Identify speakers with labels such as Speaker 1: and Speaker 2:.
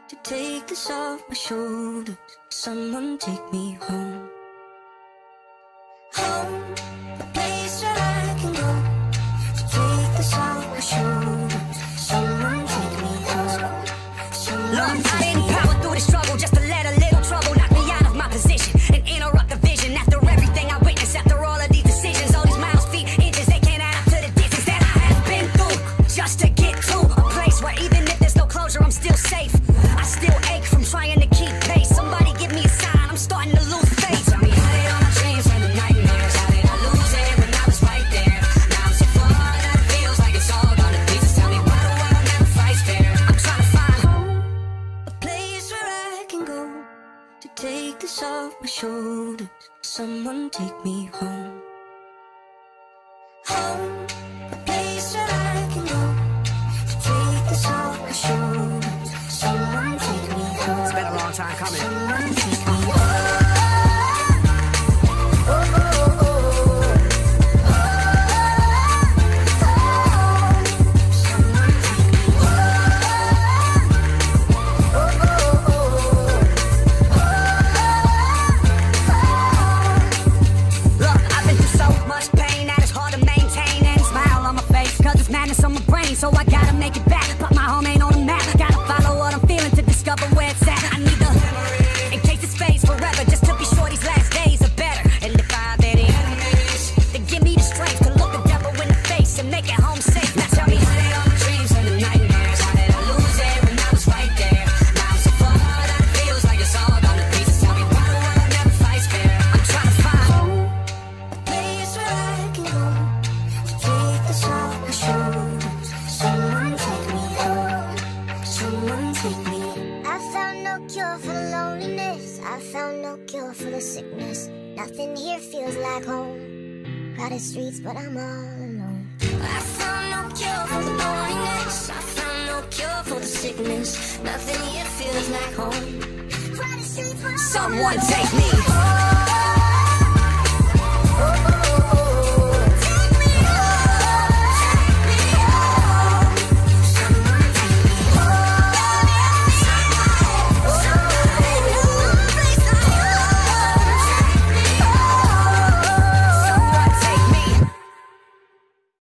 Speaker 1: to take this off my shoulders. Someone take me home. Home, a place where I can go to take this off my shoulders. Someone take me home. Someone take me home.
Speaker 2: Power through the struggle just to let a little trouble knock me out of my position and interrupt the vision. After everything I witnessed, after all of these decisions, all these miles, feet, inches, they can't add up to the distance that I have been through just to get to a place where even if there's no closure, I'm still safe. I still ache from trying to keep pace. Somebody give me a sign, I'm starting to lose faith. Tell me how did all my dreams turn to nightmares? How did I lose it when I was right there? Now I'm so far that it feels like it's all gone to pieces. Tell me why the world never fights fair. I'm trying to find
Speaker 1: Home, a place where I can go to take this off my shoulders. Someone take me home. Home, a place where I can go to take this off my shoulders. Someone take me home.
Speaker 2: It's been a long time coming.
Speaker 1: Someone take me home.
Speaker 2: Madness on my brain, so I gotta make it back. But my home ain't on the map. Gotta follow what I'm feeling to discover where it's at. I need the encase this phase forever, just to be sure these last days are better. And if I have any enemies, then give me the strength to look the devil in the face and make it home safe. Now tell me how did all my dreams turn to nightmares? How did I lose it when I was right there? Now I'm so far that it feels like it's all gone to pieces. Tell me why the world never fights fair. I'm trying to find
Speaker 1: Home, a place where I can go to take this off my shoulders. Someone take me home. Someone take me home.
Speaker 3: I found no cure for the loneliness. I found no cure for the sickness. Nothing here feels like home. Crowded streets, but I'm all alone.
Speaker 1: I found no cure for the loneliness. I found no cure for the sickness. Nothing here feels like home.
Speaker 3: Crowded streets, but I'm all
Speaker 2: someone
Speaker 3: alone.
Speaker 2: take me home.